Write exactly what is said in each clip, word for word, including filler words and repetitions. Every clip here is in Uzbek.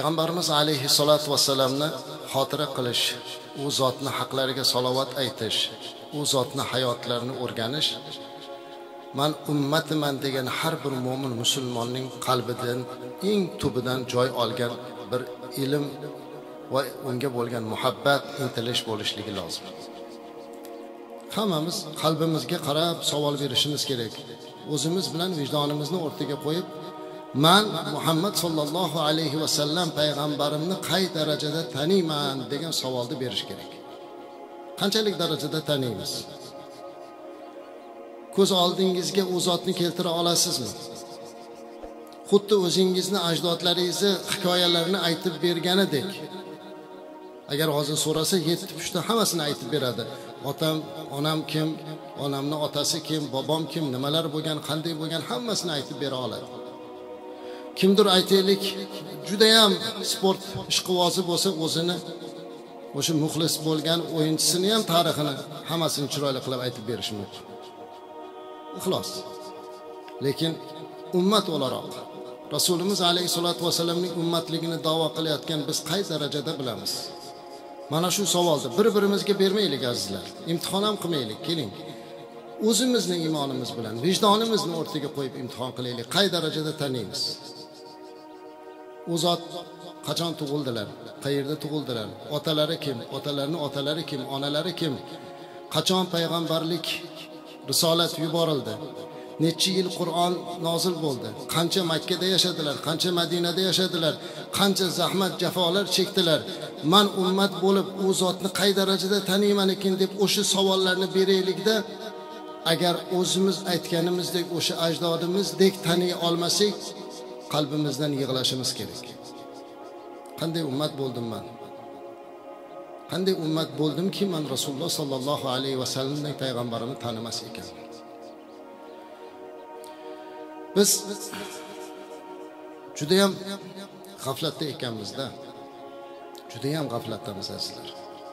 Payg'ambarimiz alayhissalatu vassalamni xotira qilish, u zotni haqlariga salovat aytish, u zotni hayotlarini o'rganish man ummatiman degan har bir mo'min musulmonning qalbidan eng tubidan joy olgan bir ilm va unga bo'lgan muhabbat, intilish bo'lishligi lozim. Hammamiz qalbimizga qarab savol berishimiz kerak. O'zimiz bilan vijdonimizni o'rtaga qo'yib, man Muhammad sallallohu alayhi va sallam payg'ambarimni qay darajada taniyman degan savolni berish kerak. Qanchalik darajada taniymiz? Ko'z oldingizga u zotni keltira olasizmi? Xuddi o'zingizni ajdodlaringizni hikoyalarini aytib berganidek. Agar hozir so'rasa yetti pushta hammasini aytib beradi. Otam, onam kim, onamning otasi kim, bobom kim, nimalar bo'lgan, qanday bo'lgan hammasini aytib bera oladi. Kimdir aytaylik, juda ham sport ishqibozi bo'lsa, o'zini o'sha muxlis bo'lgan o'yinchisini ham tarixini hammasini chiroyli qilib aytib berishi mumkin. Ixlos. Lekin ummat o'laroq Rasulimiz alayhisolatu vasallamning ummatligini da'vo qilayotgan biz qay darajada bilamiz? Mana shu savolni bir-birimizga bermaylik azizlar. Imtihon ham qilmaylik, keling. O'zimizning iymonimiz bilan vijdonimizni o'rtaga qo'yib imtihon qilaylik. Qay darajada taniymiz? U zot qachon tug'ildilar? Qayerda tug'ildilar? Otalari kim? Otalarining otalari kim? Onalari kim? Qachon payg'ambarlik risolat yuborildi? Necha yil Qur'on nozil bo'ldi? Qancha Makka da yashadilar? Qancha Madinada yashadilar? Qancha zahmat, jafolar chekdilar? Man ummat bo'lib u zotni qay darajada taniyman ekan deb o'sha savollarni beraylikda, agar o'zimiz aytganimizdek o'sha ajdodimizdek taniy olmasak, qalbimizdan yig'lashimiz kerak. Qanday ummat bo'ldim men? Qanday ummat bo'ldimki men Rasululloh sallallohu alayhi va sallamning payg'ambarini tanimas ekan? Biz juda ham g'aflatda ekanmizda. Juda ham g'aflatdamiz azizlar.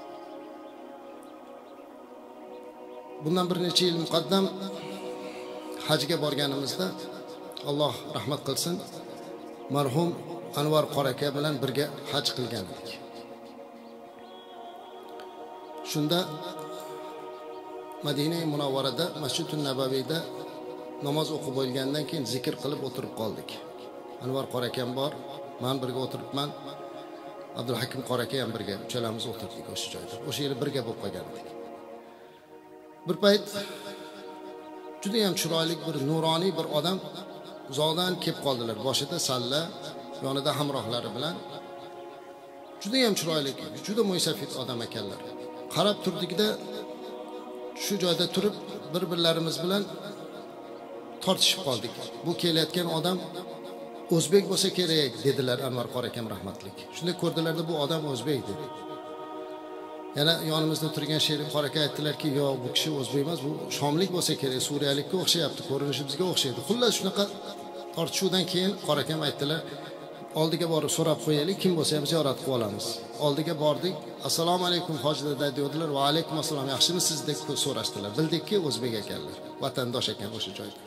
Bundan bir necha yil muqaddam hajga borganimizda, Alloh rahmat qilsin, marhum Anvar Qoraka bilan birga haj qilgan edik. Shunda Madina-i Munavvarada, Masjid-un Nabaviyda namoz o'qib bo'lgandan keyin zikr qilib o'tirib qoldik. Anvar Qorakam bor, men birga o'tiribman. Abdulhakim Qoraka ham birga, uchalamiz o'tirdik o'sha joyda. O'sha yerda birga bo'lib qolgan edik. Bir payt juda ham chiroyli bir nuroniy bir odam uzoqdan kelib qoldilar. Boshida salla, yonida hamrohlari bilan. Juda ham chiroyli, juda mo'ysafid odam ekanlar. Qarab turdikda shu joyda turib bir-birlarimiz bilan tortishib qoldik. Bu kelayotgan odam o'zbek bo'lsa kerak dedilar Anvar Qorakam rahmatlik. Shunda ko'rdilarda bu odam o'zbek dedi. Yana yonimizda turgan Sherik Qoraka aytdilarki, "Yo'q, bu kishi o'zbek emas, bu shomlik bo'lsa kerak, suriyalikka o'xshayapti, ko'rinishi bizga o'xshaydi." Xullas shunaqa tortishuvdan keyin Qorakam aytdilar, "Oldiga borib so'rab qo'yaylik, kim bo'lsa ham ziyorat qilib olamiz." Oldiga bordik. "Assalomu alaykum hoji dada" dedilar. "Va alaykum assalom, yaxshimisiz?" deb so'rashdilar. Bildikki o'zbek ekanlar, vatandosh ekan o'sha joyda.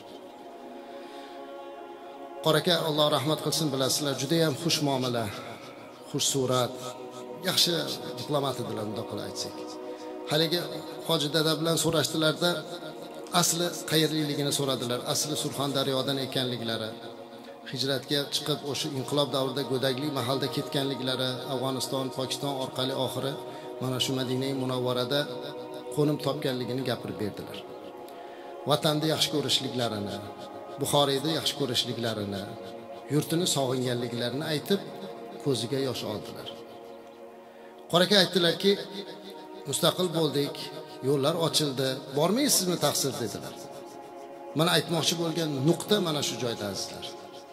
Qoraka Alloh rahmat qilsin, bilasizlar, juda ham xush muomala, xush surat, yaxshi diplomat edilar, bunday qilib aytsak. Haligi hoji dada bilan so'rashdilarda, asli qayerliligini so'radilar. Asli Surxondaryodan ekanliklari, hijratga chiqib o'sha inqilob davrida go'daklik mahalda ketganliklari, Afg'oniston, Pokiston orqali oxiri mana shu Madina-i Munavvarada qo'nim topganligini gapirib berdilar. Vatanni yaxshi ko'rishliklarini, Buxoriyda yaxshi ko'rishliklarini, yurtini sog'inganliklarini aytib, ko'ziga yosh oldilar. Qoraka aytdilarki, "Mustaqil bo'ldik, yo'llar ochildi, bormaysizmi taqsir?" dedilar. Mana aytmoqchi bo'lgan nuqta mana shu joyda azizlar.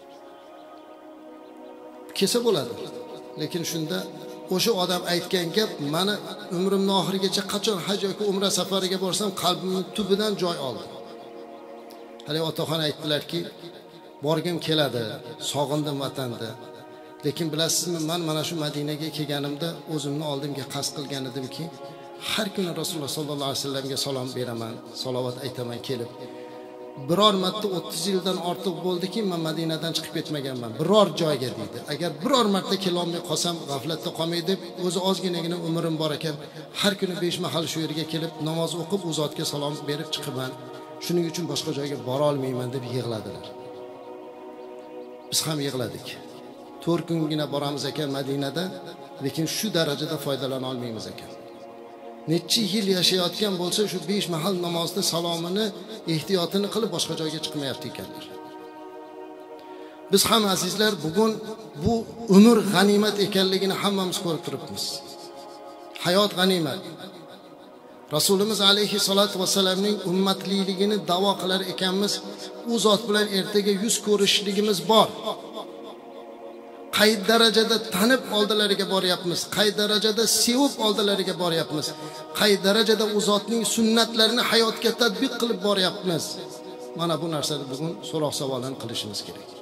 Kelsa bo'ladi, lekin shunda o'sha odam aytgan gap meni umrimning oxirigacha qachon haj yoki umra safariga borsam qalbimning tubidan joy oldi. Hali otaxon aytdilarki, "Borgim keladi, sog'indim vatanni. Lekin bilasizmi, men mana shu Madinaga kelganimda o'zimni oldimga qasd qilgan edimki, har kuni Rasululloh sollallohu alayhi vasallamga salom beraman, salovat aytaman kelib. biror marta o'ttiz yildan ortiq bo'ldiki men Madinadan chiqib ketmaganman biror joyga deydi. Agar biror marta kelolmay qolsam, g'aflatda qolmay deb o'zi ozginagina umrim bor ekan, har kuni besh mahal shu yerga kelib namoz o'qib, u zotga salom berib chiqaman. Shuning uchun boshqa joyga bora olmayman deb yig'ladilar. Biz ham yig'ladik. to'rt kungina boramiz ekan Madinada, lekin shu darajada foydalana olmaymiz ekan. Necha yil yashayotgan bo'lsa, shu besh mahal namozda salomini, ehtiyotini qilib boshqa joyga chiqmayapti ekanlar. Biz ham azizlar, bugun bu umr g'animat ekanligini hammamiz ko'rib turibmiz. Hayot g'animat. Rasulimiz alayhi salatu vasallamning ummatliligini da'vo qilar ekanmiz. U zot bilan ertaga yuz ko'rishligimiz bor. Qay darajada tanib oldilariga boryapmiz, qay darajada sevib oldilariga boryapmiz, qay darajada u zotning sunnatlarini hayotga tatbiq qilib boryapmiz. Mana bu narsani bugun so'roq savolini qilishimiz kerak.